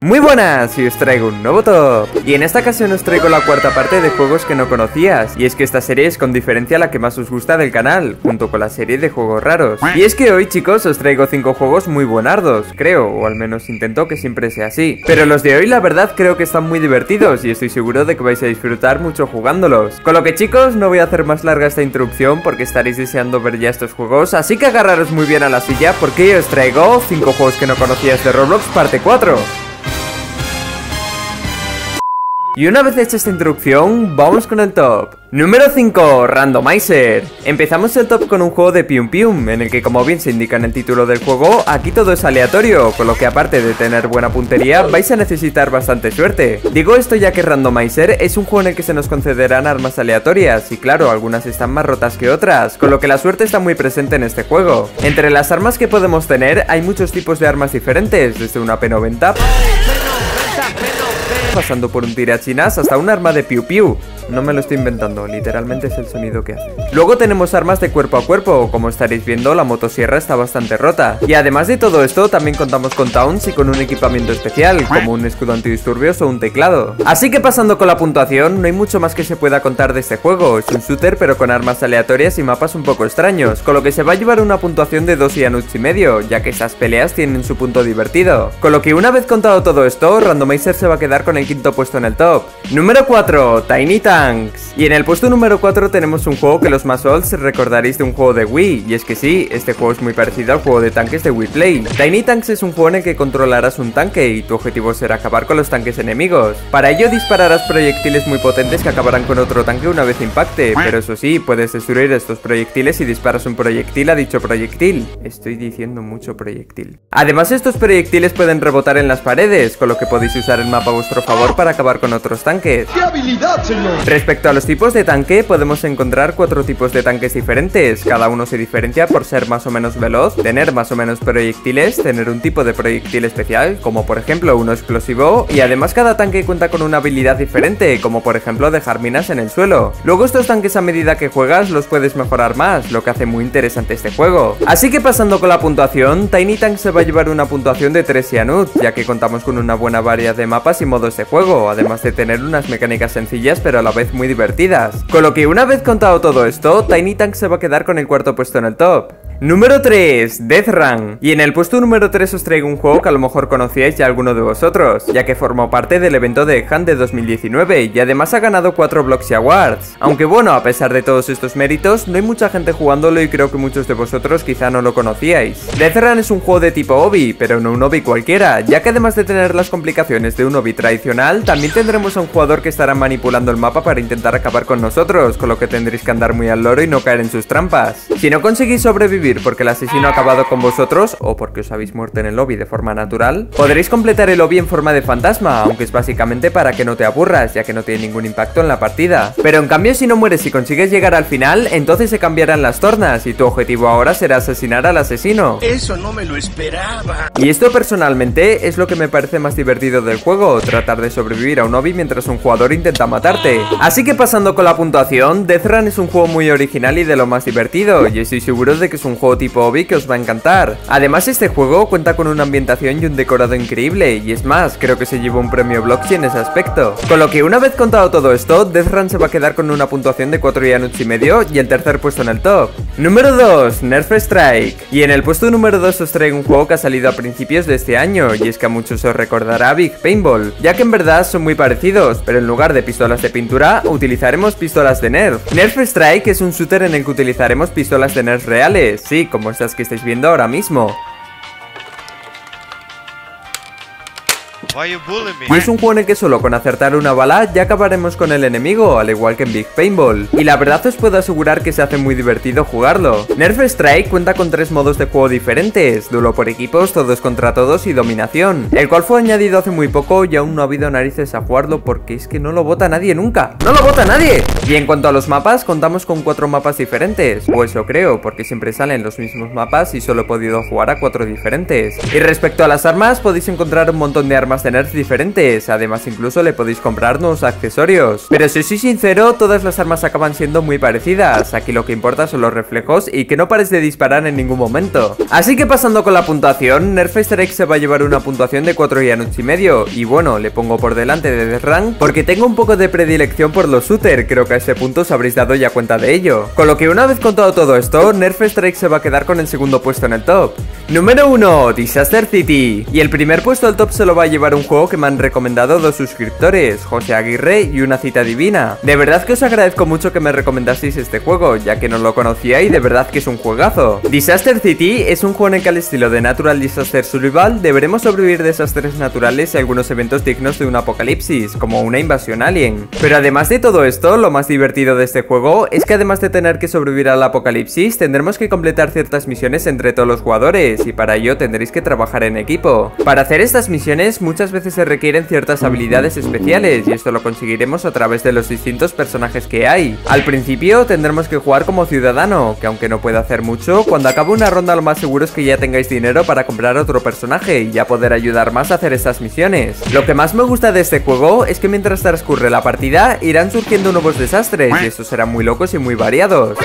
Muy buenas, y os traigo un nuevo top. Y en esta ocasión os traigo la cuarta parte de juegos que no conocías. Y es que esta serie es con diferencia la que más os gusta del canal, junto con la serie de juegos raros. Y es que hoy, chicos, os traigo 5 juegos muy buenardos, creo, o al menos intento que siempre sea así. Pero los de hoy la verdad creo que están muy divertidos y estoy seguro de que vais a disfrutar mucho jugándolos. Con lo que, chicos, no voy a hacer más larga esta introducción porque estaréis deseando ver ya estos juegos, así que agarraros muy bien a la silla porque hoy os traigo 5 juegos que no conocías de Roblox parte 4. Y una vez hecha esta introducción, vamos con el top. Número 5, Randomizer. Empezamos el top con un juego de Pium Pium, en el que, como bien se indica en el título del juego, aquí todo es aleatorio, con lo que aparte de tener buena puntería, vais a necesitar bastante suerte. Digo esto ya que Randomizer es un juego en el que se nos concederán armas aleatorias, y claro, algunas están más rotas que otras, con lo que la suerte está muy presente en este juego. Entre las armas que podemos tener, hay muchos tipos de armas diferentes, desde una P90... pasando por un tirachinas hasta un arma de piu piu. No me lo estoy inventando, literalmente es el sonido que hace. Luego tenemos armas de cuerpo a cuerpo, como estaréis viendo la motosierra está bastante rota. Y además de todo esto también contamos con taunts y con un equipamiento especial, como un escudo antidisturbios o un teclado. Así que pasando con la puntuación, no hay mucho más que se pueda contar de este juego. Es un shooter pero con armas aleatorias y mapas un poco extraños, con lo que se va a llevar una puntuación de 2 Ianuts y medio, ya que estas peleas tienen su punto divertido. Con lo que una vez contado todo esto, Randomizer se va a quedar con el quinto puesto en el top. Número 4, Tiny Tanks. Y en el puesto número 4 tenemos un juego que los más olds recordaréis de un juego de Wii. Y es que sí, este juego es muy parecido al juego de tanques de Wii Play. Tiny Tanks es un juego en el que controlarás un tanque y tu objetivo será acabar con los tanques enemigos. Para ello dispararás proyectiles muy potentes que acabarán con otro tanque una vez impacte. Pero eso sí, puedes destruir estos proyectiles si disparas un proyectil a dicho proyectil. Estoy diciendo mucho proyectil. Además, estos proyectiles pueden rebotar en las paredes, con lo que podéis usar el mapa a vuestro favor para acabar con otros tanques. ¡Qué habilidad, señor! Respecto a los tipos de tanque, podemos encontrar 4 tipos de tanques diferentes. Cada uno se diferencia por ser más o menos veloz, tener más o menos proyectiles, tener un tipo de proyectil especial, como por ejemplo uno explosivo, y además cada tanque cuenta con una habilidad diferente, como por ejemplo dejar minas en el suelo. Luego estos tanques a medida que juegas los puedes mejorar más, lo que hace muy interesante este juego. Así que pasando con la puntuación, Tiny Tank se va a llevar una puntuación de 3 Ianuts, ya que contamos con una buena variedad de mapas y modos de juego, además de tener unas mecánicas sencillas pero a la vez muy divertidas. Con lo que una vez contado todo esto, Tiny Tank se va a quedar con el cuarto puesto en el top. Número 3, Death Run. Y en el puesto número 3 os traigo un juego que a lo mejor conocíais ya alguno de vosotros, ya que formó parte del evento de Hunt de 2019 y además ha ganado 4 Bloxy Awards. Aunque bueno, a pesar de todos estos méritos, no hay mucha gente jugándolo y creo que muchos de vosotros quizá no lo conocíais. Death Run es un juego de tipo obby, pero no un obby cualquiera, ya que además de tener las complicaciones de un obby tradicional, también tendremos a un jugador que estará manipulando el mapa para intentar acabar con nosotros, con lo que tendréis que andar muy al loro y no caer en sus trampas. Si no conseguís sobrevivir porque el asesino ha acabado con vosotros o porque os habéis muerto en el lobby de forma natural, podréis completar el lobby en forma de fantasma, aunque es básicamente para que no te aburras, ya que no tiene ningún impacto en la partida. Pero en cambio, si no mueres y consigues llegar al final, entonces se cambiarán las tornas y tu objetivo ahora será asesinar al asesino. Eso no me lo esperaba. Y esto personalmente es lo que me parece más divertido del juego, tratar de sobrevivir a un lobby mientras un jugador intenta matarte. Así que pasando con la puntuación, Death Run es un juego muy original y de lo más divertido, y estoy seguro de que es un juego tipo obby que os va a encantar. Además, este juego cuenta con una ambientación y un decorado increíble, y es más, creo que se llevó un premio Bloxy en ese aspecto. Con lo que una vez contado todo esto, Death Run se va a quedar con una puntuación de 4 Ianuts y medio y el tercer puesto en el top. Número 2, Nerf Strike. Y en el puesto número 2 os traigo un juego que ha salido a principios de este año, y es que a muchos os recordará Big Paintball, ya que en verdad son muy parecidos, pero en lugar de pistolas de pintura, utilizaremos pistolas de Nerf. Nerf Strike es un shooter en el que utilizaremos pistolas de Nerf reales, sí, como estas que estáis viendo ahora mismo. Y es un juego en el que solo con acertar una bala ya acabaremos con el enemigo, al igual que en Big Paintball. Y la verdad os puedo asegurar que se hace muy divertido jugarlo. Nerf Strike cuenta con 3 modos de juego diferentes: duelo por equipos, todos contra todos y dominación, el cual fue añadido hace muy poco y aún no ha habido narices a jugarlo porque es que no lo vota nadie nunca. ¡No lo vota nadie! Y en cuanto a los mapas, contamos con 4 mapas diferentes, o eso creo, porque siempre salen los mismos mapas y solo he podido jugar a 4 diferentes. Y respecto a las armas, podéis encontrar un montón de armas de nerfs diferentes, además incluso le podéis comprar nuevos accesorios. Pero si soy sincero, todas las armas acaban siendo muy parecidas, aquí lo que importa son los reflejos y que no pares de disparar en ningún momento. Así que pasando con la puntuación, Nerf Easter Egg se va a llevar una puntuación de 4 Yanuts y medio, y bueno, le pongo por delante de Death Rank porque tengo un poco de predilección por los shooter, creo que a este punto os habréis dado ya cuenta de ello. Con lo que una vez contado todo esto, Nerf Easter Egg se va a quedar con el segundo puesto en el top. Número 1, Disaster City. Y el primer puesto del top se lo va a llevar un juego que me han recomendado 2 suscriptores, José Aguirre y Una Cita Divina. De verdad que os agradezco mucho que me recomendaseis este juego, ya que no lo conocía y de verdad que es un juegazo. Disaster City es un juego en el que al estilo de Natural Disaster Survival deberemos sobrevivir desastres naturales y algunos eventos dignos de un apocalipsis, como una invasión alien. Pero además de todo esto, lo más divertido de este juego es que además de tener que sobrevivir al apocalipsis, tendremos que completar ciertas misiones entre todos los jugadores, y para ello tendréis que trabajar en equipo. Para hacer estas misiones muchas veces se requieren ciertas habilidades especiales, y esto lo conseguiremos a través de los distintos personajes que hay. Al principio tendremos que jugar como ciudadano, que aunque no pueda hacer mucho, cuando acabe una ronda lo más seguro es que ya tengáis dinero para comprar otro personaje y ya poder ayudar más a hacer estas misiones. Lo que más me gusta de este juego es que mientras transcurre la partida irán surgiendo nuevos desastres, y estos serán muy locos y muy variados.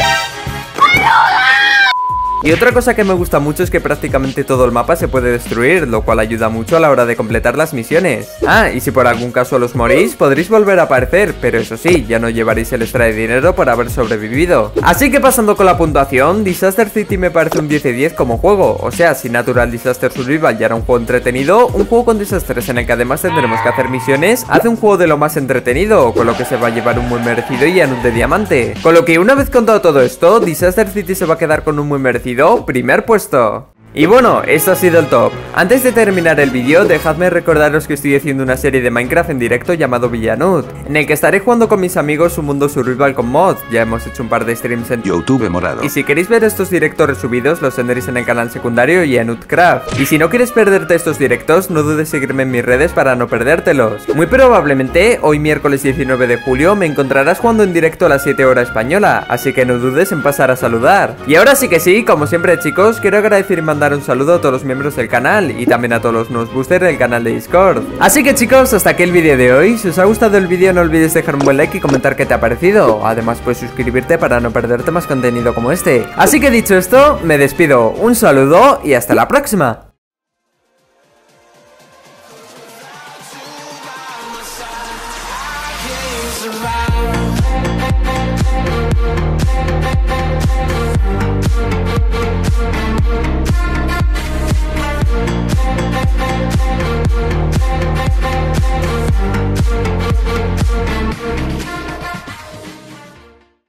Y otra cosa que me gusta mucho es que prácticamente todo el mapa se puede destruir, lo cual ayuda mucho a la hora de completar las misiones. Ah, y si por algún caso los morís, podréis volver a aparecer, pero eso sí, ya no llevaréis el extra de dinero por haber sobrevivido. Así que pasando con la puntuación, Disaster City me parece un 10 de 10 como juego, o sea, si Natural Disaster Survival ya era un juego entretenido, un juego con desastres en el que además tendremos que hacer misiones, hace un juego de lo más entretenido, con lo que se va a llevar un muy merecido Yanut de diamante. Con lo que una vez contado todo esto, Disaster City se va a quedar con un muy merecido primer puesto. Y bueno, esto ha sido el top. Antes de terminar el vídeo, dejadme recordaros que estoy haciendo una serie de Minecraft en directo llamado Villanut, en el que estaré jugando con mis amigos un mundo survival con mods. Ya hemos hecho un par de streams en YouTube morado. Y si queréis ver estos directos resubidos, los tendréis en el canal secundario Yanutcraft. Y si no quieres perderte estos directos, no dudes en seguirme en mis redes para no perdértelos. Muy probablemente, hoy miércoles 19 de julio, me encontrarás jugando en directo a las 7 horas española, así que no dudes en pasar a saludar. Y ahora sí que sí, como siempre chicos, quiero agradecer y mandar un saludo a todos los miembros del canal y también a todos los nuevos boosters del canal de Discord. Así que chicos, hasta aquí el vídeo de hoy. Si os ha gustado el vídeo no olvides dejar un buen like y comentar qué te ha parecido. Además puedes suscribirte para no perderte más contenido como este. Así que dicho esto, me despido. Un saludo y hasta la próxima.